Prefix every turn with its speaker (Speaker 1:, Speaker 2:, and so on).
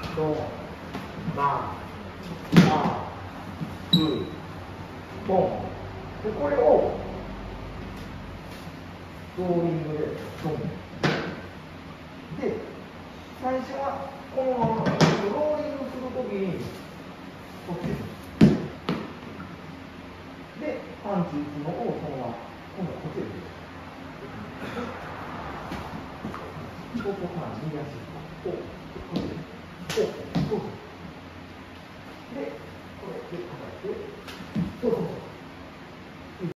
Speaker 1: ドン、バン、バン、ツー、ボン。で、これを、ローリングで、ドン。で、最初は、このまま、ローリングするときに、こっちに。で、パンチ打つのを、そのまま、今度はこっちで。ここから右足。こう、こっち。こう、そう。で、これで、こうやって、そうそうそう。